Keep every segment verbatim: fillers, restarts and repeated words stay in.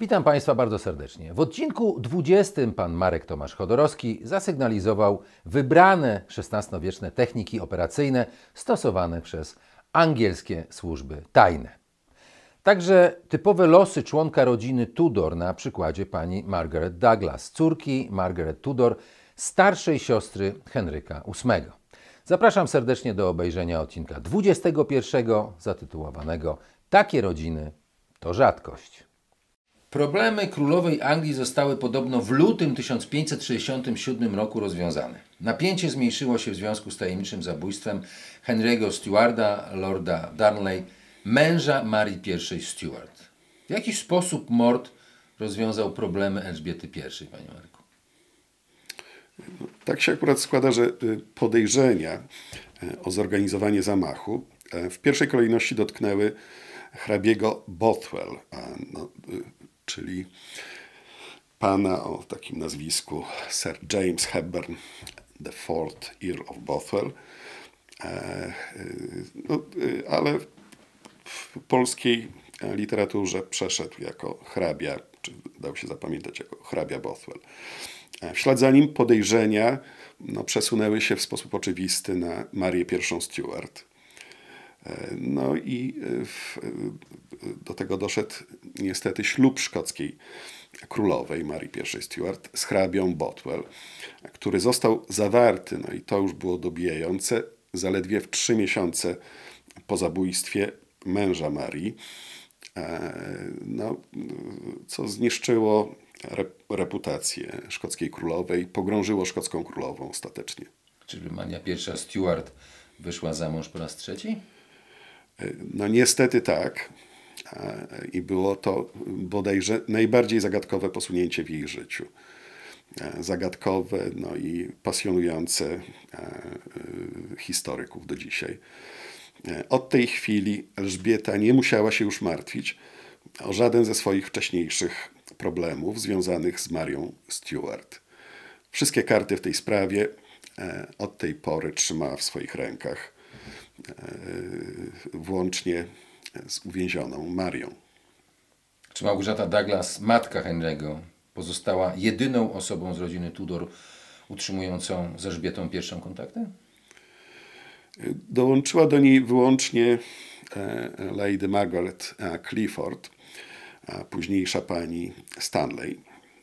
Witam Państwa bardzo serdecznie. W odcinku dwudziestym pan Marek Tomasz Chodorowski zasygnalizował wybrane szesnastowieczne techniki operacyjne stosowane przez angielskie służby tajne. Także typowe losy członka rodziny Tudor na przykładzie pani Margaret Douglas, córki Margaret Tudor, starszej siostry Henryka ósmego. Zapraszam serdecznie do obejrzenia odcinka dwudziestego pierwszego zatytułowanego Takie rodziny to rzadkość. Problemy królowej Anglii zostały podobno w lutym tysiąc pięćset sześćdziesiątym siódmym roku rozwiązane. Napięcie zmniejszyło się w związku z tajemniczym zabójstwem Henry'ego Stuarta, lorda Darnley, męża Marii pierwszej Stuart. W jaki sposób mord rozwiązał problemy Elżbiety pierwszej, panie Marku? Tak się akurat składa, że podejrzenia o zorganizowanie zamachu w pierwszej kolejności dotknęły hrabiego Bothwell, no, czyli pana o takim nazwisku Sir James Hepburn, the fourth Earl of Bothwell, no, ale w polskiej literaturze przeszedł jako hrabia, czy dał się zapamiętać jako hrabia Bothwell. W ślad za nim podejrzenia no, przesunęły się w sposób oczywisty na Marię pierwszą Stuart. No i w, do tego doszedł niestety ślub szkockiej królowej Marii pierwszej Stuart z hrabią Bothwell, który został zawarty, no i to już było dobijające, zaledwie w trzy miesiące po zabójstwie męża Marii, no, co zniszczyło reputację szkockiej królowej, pogrążyło szkocką królową ostatecznie. Czyżby Maria pierwsza Stuart wyszła za mąż po raz trzeci? No niestety tak. I było to bodajże najbardziej zagadkowe posunięcie w jej życiu. Zagadkowe, no i pasjonujące historyków do dzisiaj. Od tej chwili Elżbieta nie musiała się już martwić o żaden ze swoich wcześniejszych problemów związanych z Marią Stuart. Wszystkie karty w tej sprawie od tej pory trzymała w swoich rękach, włącznie z uwięzioną Marią. Czy Małgorzata Douglas, matka Henry'ego, pozostała jedyną osobą z rodziny Tudor utrzymującą z Elżbietą pierwszą kontakty? Dołączyła do niej wyłącznie Lady Margaret Clifford, późniejsza pani Stanley,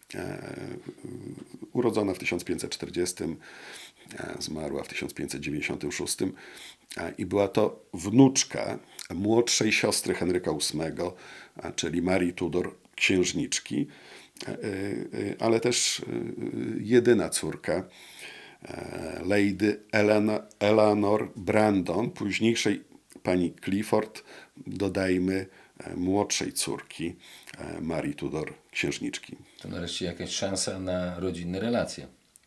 urodzona w tysiąc pięćset czterdziestym, zmarła w tysiąc pięćset dziewięćdziesiątym szóstym i była to wnuczka młodszej siostry Henryka ósmego, czyli Marii Tudor, księżniczki, ale też jedyna córka Lady Eleanor Brandon, późniejszej pani Clifford, dodajmy młodszej córki Marii Tudor, księżniczki. To nareszcie jakaś szansa na rodzinne relacje.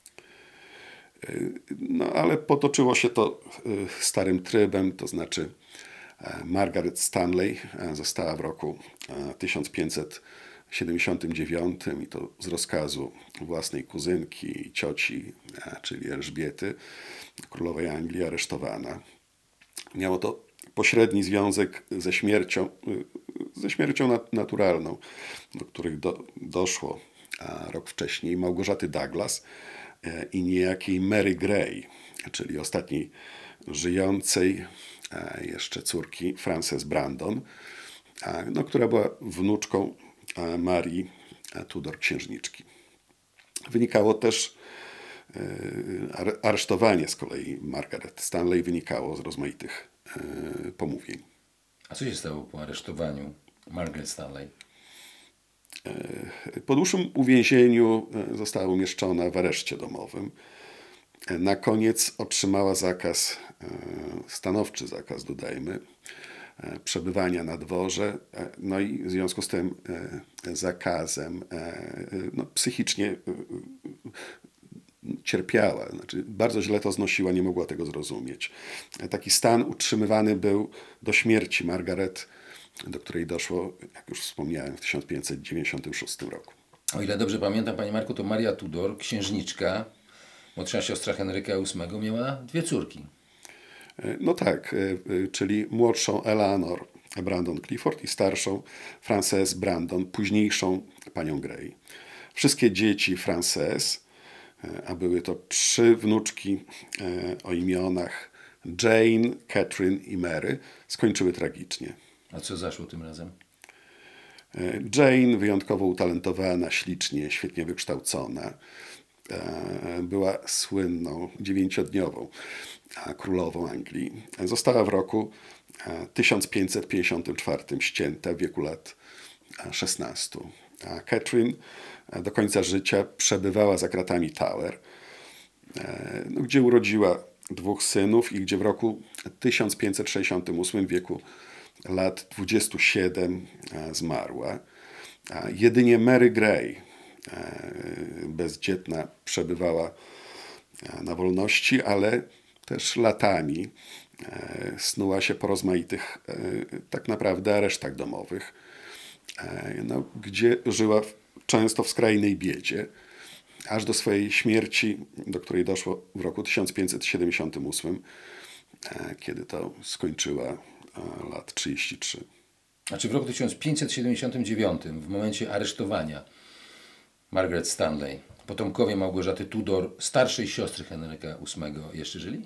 No ale potoczyło się to starym trybem, to znaczy Margaret Stanley została w roku tysiąc pięćset siedemdziesiątym dziewiątym i to z rozkazu własnej kuzynki i cioci, czyli Elżbiety, królowej Anglii, aresztowana. Miało to pośredni związek ze śmiercią, ze śmiercią naturalną, do których do, doszło rok wcześniej Małgorzaty Douglas i niejakiej Mary Grey, czyli ostatniej żyjącej jeszcze córki Frances Brandon, no, która była wnuczką Marii Tudor, księżniczki. Wynikało też aresztowanie z kolei Margaret Stanley wynikało z rozmaitych pomówień. A co się stało po aresztowaniu Margaret Stanley? Po dłuższym uwięzieniu została umieszczona w areszcie domowym. Na koniec otrzymała zakaz, stanowczy zakaz, dodajmy, przebywania na dworze, no i w związku z tym zakazem no, psychicznie cierpiała, znaczy bardzo źle to znosiła, nie mogła tego zrozumieć. Taki stan utrzymywany był do śmierci Margaret, do której doszło, jak już wspomniałem, w tysiąc pięćset dziewięćdziesiątym szóstym roku. O ile dobrze pamiętam, panie Marku, to Maria Tudor, księżniczka, młodsza siostra Henryka ósmego, miała dwie córki. No tak, czyli młodszą Eleanor Brandon Clifford i starszą Frances Brandon, późniejszą panią Grey. Wszystkie dzieci Frances, a były to trzy wnuczki o imionach Jane, Catherine i Mary, skończyły tragicznie. A co zaszło tym razem? Jane, wyjątkowo utalentowana, ślicznie, świetnie wykształcona, była słynną dziewięciodniową królową Anglii. Została w roku tysiąc pięćset pięćdziesiątym czwartym ścięta w wieku lat szesnastu. A Catherine do końca życia przebywała za kratami Tower, no, gdzie urodziła dwóch synów i gdzie w roku tysiąc pięćset sześćdziesiątym ósmym w wieku lat dwudziestu siedmiu zmarła. A jedynie Mary Grey, bezdzietna, przebywała na wolności, ale też latami snuła się po rozmaitych tak naprawdę aresztach domowych, no, gdzie żyła często w skrajnej biedzie, aż do swojej śmierci, do której doszło w roku tysiąc pięćset siedemdziesiątym ósmym, kiedy to skończyła lat trzydzieści trzy. Znaczy w roku tysiąc pięćset siedemdziesiątym dziewiątym, w momencie aresztowania Margaret Stanley, potomkowie Małgorzaty Tudor, starszej siostry Henryka ósmego, jeszcze żyli?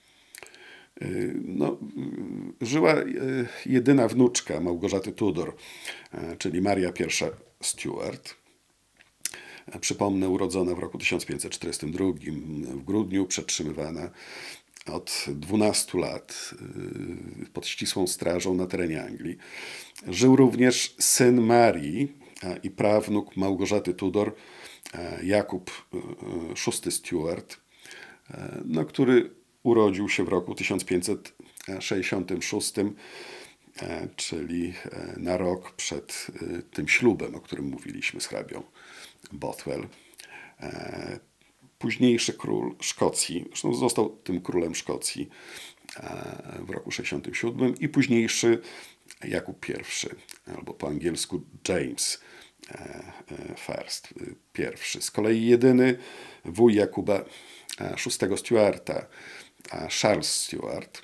No, żyła jedyna wnuczka Małgorzaty Tudor, czyli Maria I Stuart. Przypomnę, urodzona w roku tysiąc pięćset czterdziestym drugim w grudniu, przetrzymywana od dwunastu lat pod ścisłą strażą na terenie Anglii. Żył również syn Marii i prawnuk Małgorzaty Tudor, Jakub szósty Stuart, no, który urodził się w roku tysiąc pięćset sześćdziesiątym szóstym, czyli na rok przed tym ślubem, o którym mówiliśmy z hrabią Bothwell. Późniejszy król Szkocji, zresztą został tym królem Szkocji w roku sześćdziesiątym siódmym i późniejszy Jakub I, albo po angielsku James First, pierwszy. Z kolei jedyny wuj Jakuba szóstego Stuarta, Charles Stuart,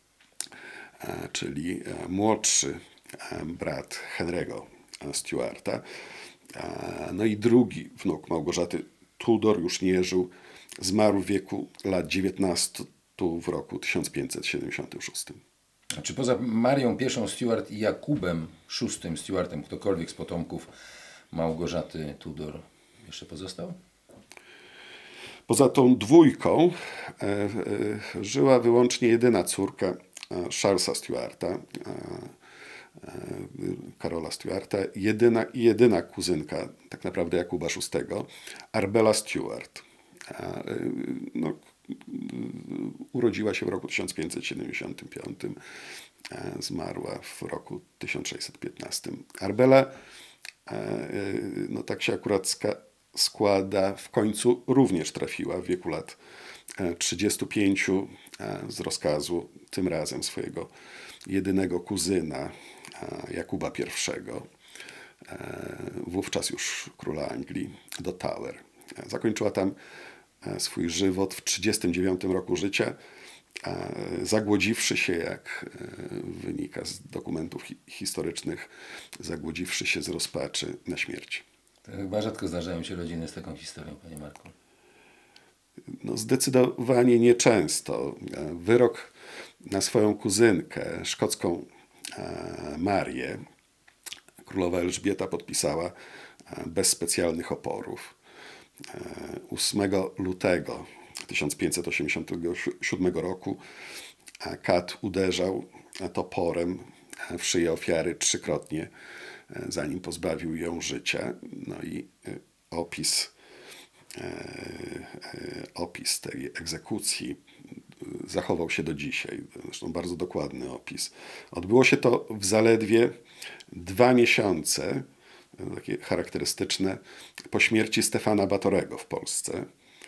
czyli młodszy brat Henry'ego Stuarta, no i drugi wnuk Małgorzaty Tudor już nie żył, zmarł w wieku lat dziewiętnastu w roku tysiąc pięćset siedemdziesiątym szóstym. A czy poza Marią I Stuart i Jakubem szóstym Stuartem ktokolwiek z potomków Małgorzaty Tudor jeszcze pozostał? Poza tą dwójką e, e, żyła wyłącznie jedyna córka e, Charlesa Stuarta, e, e, Karola Stuarta, jedyna i jedyna kuzynka tak naprawdę Jakuba szóstego, Arbella Stuart. E, no, urodziła się w roku tysiąc pięćset siedemdziesiątym piątym, e, zmarła w roku tysiąc sześćset piętnastym. Arbella, e, no tak się akurat ska- składa, w końcu również trafiła w wieku lat trzydziestu pięciu z rozkazu tym razem swojego jedynego kuzyna Jakuba I, wówczas już króla Anglii, do Tower. Zakończyła tam swój żywot w trzydziestym dziewiątym roku życia, zagłodziwszy się, jak wynika z dokumentów hi- historycznych, zagłodziwszy się z rozpaczy na śmierć. To chyba rzadko zdarzają się rodziny z taką historią, panie Marku. No, zdecydowanie nieczęsto. Wyrok na swoją kuzynkę, szkocką Marię, królowa Elżbieta podpisała bez specjalnych oporów. ósmego lutego tysiąc pięćset osiemdziesiątego siódmego roku kat uderzał toporem w szyję ofiary trzykrotnie, zanim pozbawił ją życia. No i opis, opis tej egzekucji zachował się do dzisiaj. Zresztą bardzo dokładny opis. Odbyło się to w zaledwie dwa miesiące, takie charakterystyczne, po śmierci Stefana Batorego w Polsce.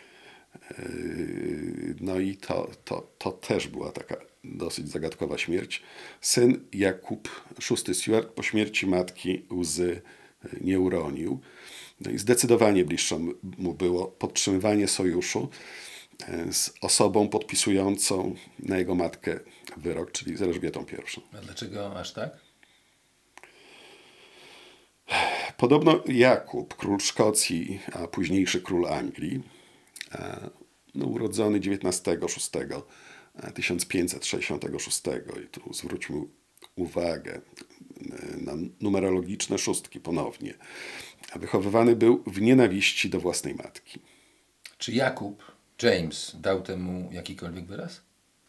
No i to, to, to też była taka dosyć zagadkowa śmierć. Syn Jakub szósty Stuart po śmierci matki łzy nie uronił. No i zdecydowanie bliższe mu było podtrzymywanie sojuszu z osobą podpisującą na jego matkę wyrok, czyli z Elżbietą I. A dlaczego aż tak? Podobno Jakub, król Szkocji, a późniejszy król Anglii, no, urodzony dziewiętnastego szóstego tysiąc pięćset sześćdziesiątego szóstego, i tu zwróćmy uwagę na numerologiczne szóstki ponownie, wychowywany był w nienawiści do własnej matki. Czy Jakub, James, dał temu jakikolwiek wyraz?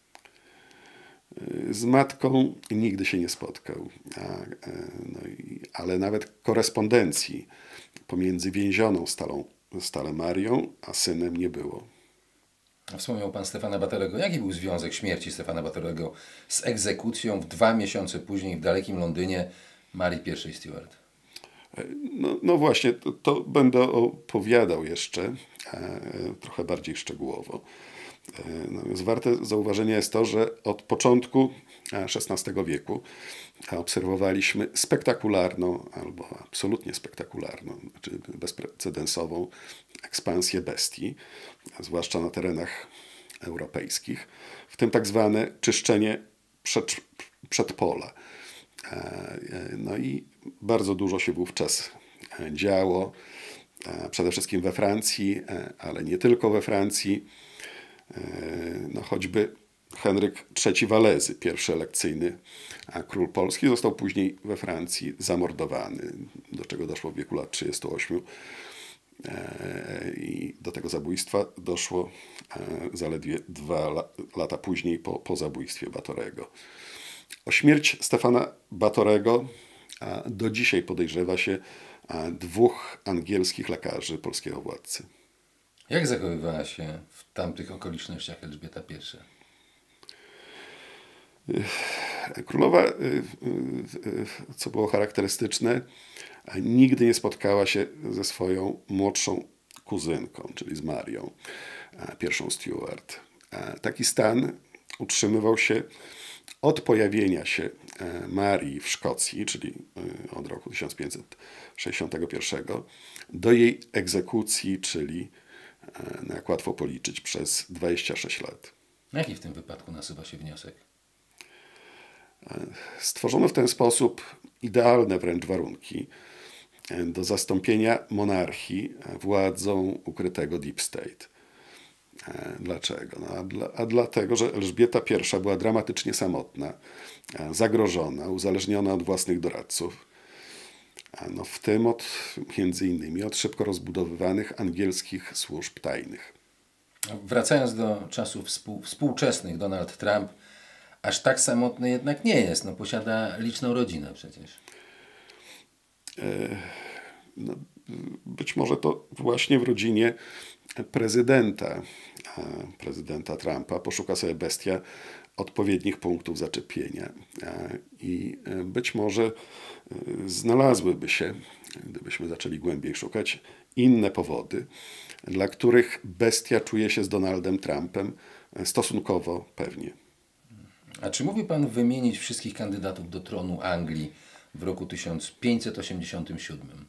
Z matką nigdy się nie spotkał, a, no i, ale nawet korespondencji pomiędzy więzioną Stalą, Stalą Marią a synem nie było. A wspomniał pan Stefana Batorego. Jaki był związek śmierci Stefana Batorego z egzekucją w dwa miesiące później w dalekim Londynie Marii I Stuart? No, no właśnie, to, to będę opowiadał jeszcze e, trochę bardziej szczegółowo. Natomiast warte zauważenia jest to, że od początku szesnastego wieku obserwowaliśmy spektakularną albo absolutnie spektakularną, znaczy bezprecedensową ekspansję bestii, zwłaszcza na terenach europejskich, w tym tak zwane czyszczenie przed, przedpola. No i bardzo dużo się wówczas działo, przede wszystkim we Francji, ale nie tylko we Francji. No choćby Henryk trzeci Walezy, pierwszy elekcyjny król Polski, został później we Francji zamordowany, do czego doszło w wieku lat trzydziestu ośmiu. I do tego zabójstwa doszło zaledwie dwa lata później po, po zabójstwie Batorego. O śmierć Stefana Batorego do dzisiaj podejrzewa się dwóch angielskich lekarzy polskiego władcy. Jak zachowywała się w tamtych okolicznościach Elżbieta I? Królowa, co było charakterystyczne, nigdy nie spotkała się ze swoją młodszą kuzynką, czyli z Marią, pierwszą Stuart. Taki stan utrzymywał się od pojawienia się Marii w Szkocji, czyli od roku tysiąc pięćset sześćdziesiątego pierwszego, do jej egzekucji, czyli, no jak łatwo policzyć, przez dwadzieścia sześć lat. Jaki w tym wypadku nasuwa się wniosek? Stworzono w ten sposób idealne wręcz warunki do zastąpienia monarchii władzą ukrytego deep state. Dlaczego? No, a, dla, a dlatego, że Elżbieta I była dramatycznie samotna, zagrożona, uzależniona od własnych doradców. No, w tym od, między innymi od szybko rozbudowywanych angielskich służb tajnych. Wracając do czasów współ, współczesnych, Donald Trump aż tak samotny jednak nie jest. No, posiada liczną rodzinę przecież. No, być może to właśnie w rodzinie prezydenta, prezydenta Trumpa poszuka sobie bestia odpowiednich punktów zaczepienia. I być może znalazłyby się, gdybyśmy zaczęli głębiej szukać, inne powody, dla których bestia czuje się z Donaldem Trumpem stosunkowo pewnie. A czy mógłby pan wymienić wszystkich kandydatów do tronu Anglii w roku tysiąc pięćset osiemdziesiątym siódmym?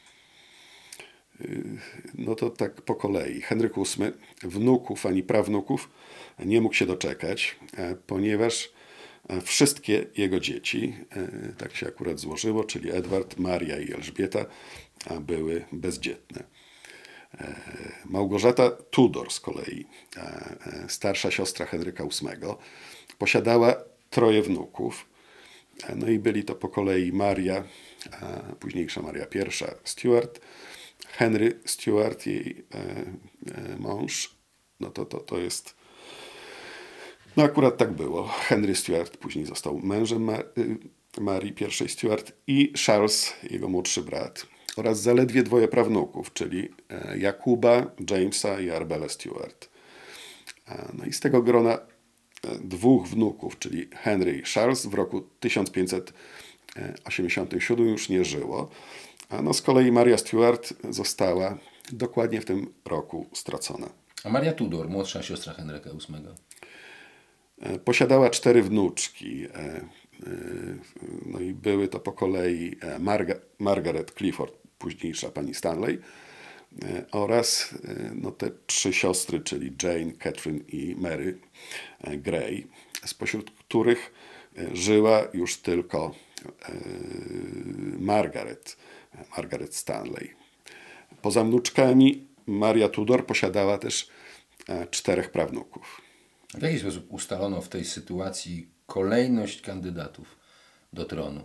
No to tak po kolei. Henryk ósmy wnuków ani prawnuków nie mógł się doczekać, ponieważ wszystkie jego dzieci, tak się akurat złożyło, czyli Edward, Maria i Elżbieta, były bezdzietne. Małgorzata Tudor z kolei, starsza siostra Henryka ósmego, posiadała troje wnuków. No i byli to po kolei Maria, późniejsza Maria I Stuart, Henry Stuart, jej mąż. No to, to, to jest... No akurat tak było. Henry Stuart później został mężem Mar Marii I Stuart i Charles, jego młodszy brat, oraz zaledwie dwoje prawnuków, czyli Jakuba, Jamesa i Arbella Stuart. No i z tego grona dwóch wnuków, czyli Henry i Charles, w roku tysiąc pięćset osiemdziesiątym siódmym już nie żyło. A no z kolei Maria Stuart została dokładnie w tym roku stracona. A Maria Tudor, młodsza siostra Henryka ósmego? Posiadała cztery wnuczki. No i były to po kolei Marga Margaret Clifford, późniejsza pani Stanley, oraz no, te trzy siostry, czyli Jane, Catherine i Mary Grey, spośród których żyła już tylko Margaret, Margaret Stanley. Poza wnuczkami Maria Tudor posiadała też czterech prawnuków. W jaki sposób ustalono w tej sytuacji kolejność kandydatów do tronu?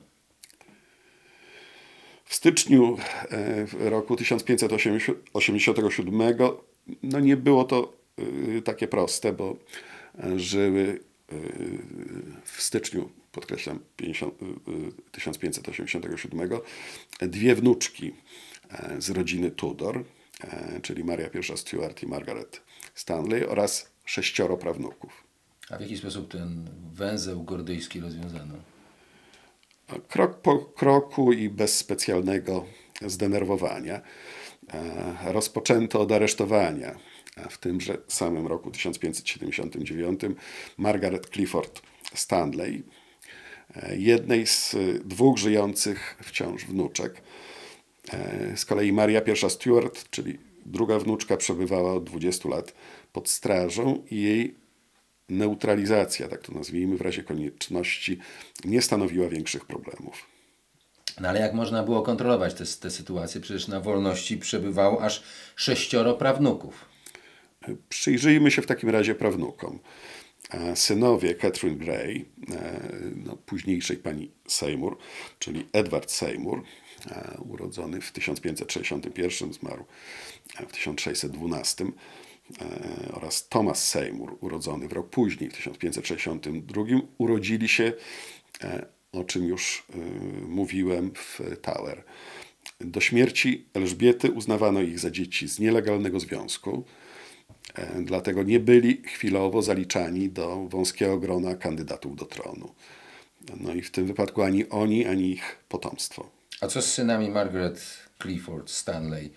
W styczniu roku tysiąc pięćset osiemdziesiątego siódmego no nie było to takie proste, bo żyły w styczniu, podkreślam, tysiąc pięćset osiemdziesiątego siódmego dwie wnuczki z rodziny Tudor, czyli Maria I Stuart i Margaret Stanley, oraz sześcioro prawnuków. A w jaki sposób ten węzeł gordyjski rozwiązano? Krok po kroku i bez specjalnego zdenerwowania rozpoczęto od aresztowania w tymże samym roku tysiąc pięćset siedemdziesiątym dziewiątym Margaret Clifford Stanley, jednej z dwóch żyjących wciąż wnuczek. Z kolei Maria I Stuart, czyli druga wnuczka, przebywała od dwudziestu lat pod strażą i jej neutralizacja, tak to nazwijmy, w razie konieczności nie stanowiła większych problemów. No ale jak można było kontrolować tę te, te sytuacje? Przecież na wolności przebywało aż sześcioro prawnuków. Przyjrzyjmy się w takim razie prawnukom. Synowie Catherine Grey, no, późniejszej pani Seymour, czyli Edward Seymour, urodzony w tysiąc pięćset sześćdziesiątym pierwszym, zmarł w tysiąc sześćset dwunastym, oraz Thomas Seymour, urodzony w rok później, w tysiąc pięćset sześćdziesiątym drugim, urodzili się, o czym już mówiłem, w Tower. Do śmierci Elżbiety uznawano ich za dzieci z nielegalnego związku, dlatego nie byli chwilowo zaliczani do wąskiego grona kandydatów do tronu. No i w tym wypadku ani oni, ani ich potomstwo. A co z synami Margaret Clifford Stanley?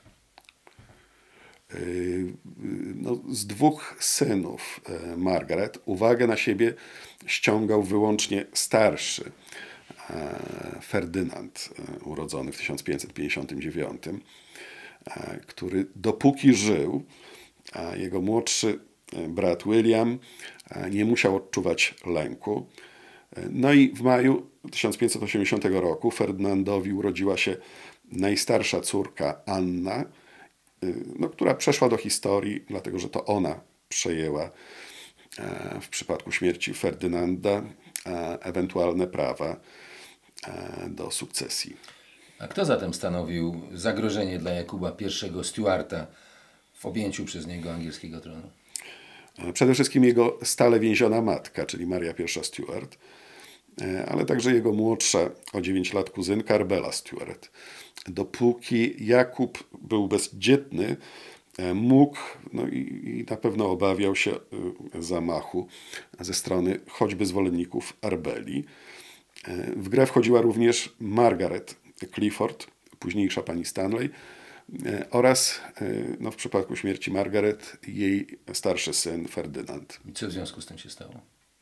No, z dwóch synów Margaret uwagę na siebie ściągał wyłącznie starszy Ferdynand, urodzony w tysiąc pięćset pięćdziesiątym dziewiątym, który dopóki żył, a jego młodszy brat William nie musiał odczuwać lęku. No i w maju tysiąc pięćset osiemdziesiątego roku Ferdynandowi urodziła się najstarsza córka Anna, no, która przeszła do historii, dlatego że to ona przejęła w przypadku śmierci Ferdynanda ewentualne prawa do sukcesji. A kto zatem stanowił zagrożenie dla Jakuba I Stuarta w objęciu przez niego angielskiego tronu? Przede wszystkim jego stale więziona matka, czyli Maria I Stuart, ale także jego młodsza o dziewięć lat kuzynka Arbella Stuart. Dopóki Jakub był bezdzietny, mógł, no i, i na pewno obawiał się zamachu ze strony choćby zwolenników Arbeli. W grę wchodziła również Margaret Clifford, późniejsza pani Stanley, oraz no, w przypadku śmierci Margaret jej starszy syn Ferdynand. I co w związku z tym się stało?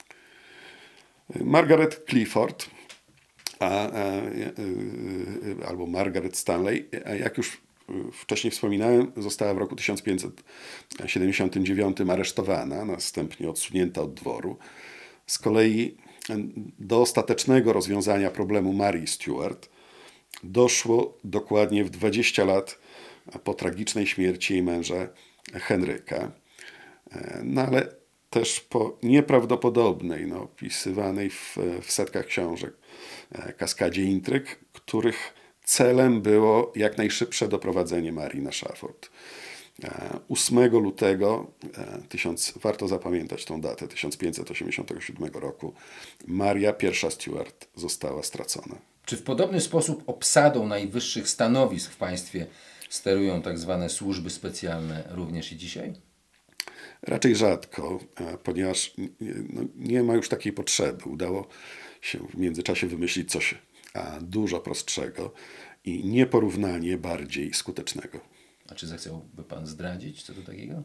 Margaret Clifford, a, a, albo Margaret Stanley, jak już wcześniej wspominałem, została w roku tysiąc pięćset siedemdziesiątym dziewiątym aresztowana, następnie odsunięta od dworu. Z kolei do ostatecznego rozwiązania problemu Marii Stuart doszło dokładnie w dwadzieścia lat po tragicznej śmierci jej męża Henryka. No ale też po nieprawdopodobnej, no, opisywanej w, w setkach książek kaskadzie intryg, których celem było jak najszybsze doprowadzenie Marii na szafot. ósmego lutego, tysiąc, warto zapamiętać tą datę, tysiąc pięćset osiemdziesiątego siódmego roku, Maria I Stuart została stracona. Czy w podobny sposób obsadą najwyższych stanowisk w państwie sterują tak zwane służby specjalne również i dzisiaj? Raczej rzadko, ponieważ no, nie ma już takiej potrzeby. Udało się w międzyczasie wymyślić coś a, dużo prostszego i nieporównanie bardziej skutecznego. A czy zechciałby pan zdradzić co to takiego?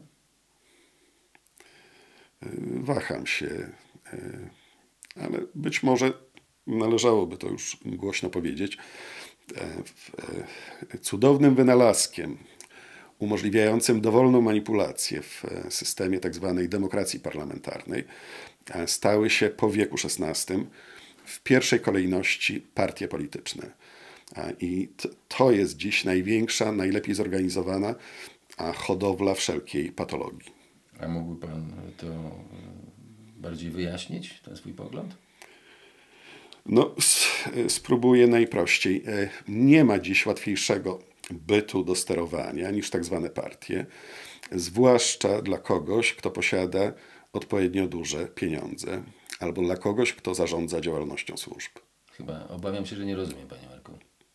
Waham się, ale być może należałoby to już głośno powiedzieć. Cudownym wynalazkiem umożliwiającym dowolną manipulację w systemie tzw. demokracji parlamentarnej stały się po wieku szesnastym w pierwszej kolejności partie polityczne. I to jest dziś największa, najlepiej zorganizowana hodowla wszelkiej patologii. A mógłby Pan to bardziej wyjaśnić, ten swój pogląd? No, spróbuję najprościej. Nie ma dziś łatwiejszego bytu do sterowania niż tak zwane partie, zwłaszcza dla kogoś, kto posiada odpowiednio duże pieniądze, albo dla kogoś, kto zarządza działalnością służb. Chyba obawiam się, że nie rozumiem, Panie Marku.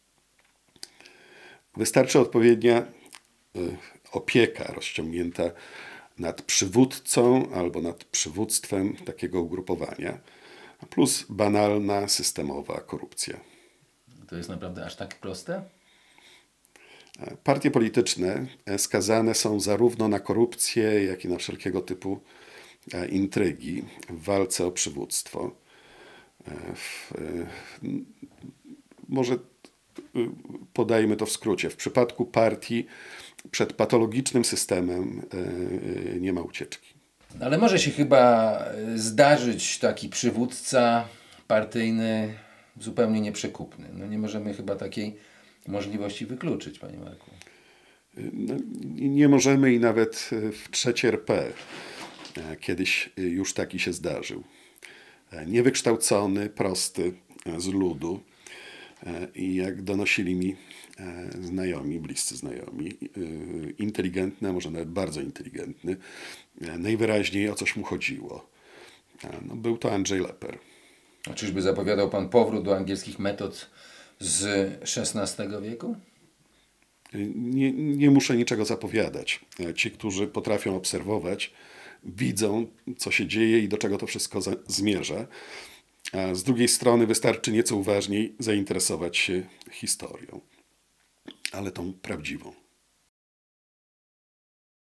Wystarczy odpowiednia opieka rozciągnięta nad przywódcą albo nad przywództwem takiego ugrupowania, plus banalna, systemowa korupcja. To jest naprawdę aż tak proste? Partie polityczne skazane są zarówno na korupcję, jak i na wszelkiego typu intrygi w walce o przywództwo. W, może podajmy to w skrócie. W przypadku partii przed patologicznym systemem nie ma ucieczki. Ale może się chyba zdarzyć taki przywódca partyjny zupełnie nieprzekupny. No nie możemy chyba takiej możliwości wykluczyć, Panie Marku. No, nie możemy i nawet w trzeciej R P kiedyś już taki się zdarzył. Niewykształcony, prosty, z ludu i jak donosili mi znajomi, bliscy znajomi, inteligentny, a może nawet bardzo inteligentny, najwyraźniej o coś mu chodziło. No, był to Andrzej Lepper. A czyżby zapowiadał Pan powrót do angielskich metod z szesnastego wieku? Nie, nie muszę niczego zapowiadać. Ci, którzy potrafią obserwować, widzą, co się dzieje i do czego to wszystko za- zmierza. A z drugiej strony wystarczy nieco uważniej zainteresować się historią, ale tą prawdziwą.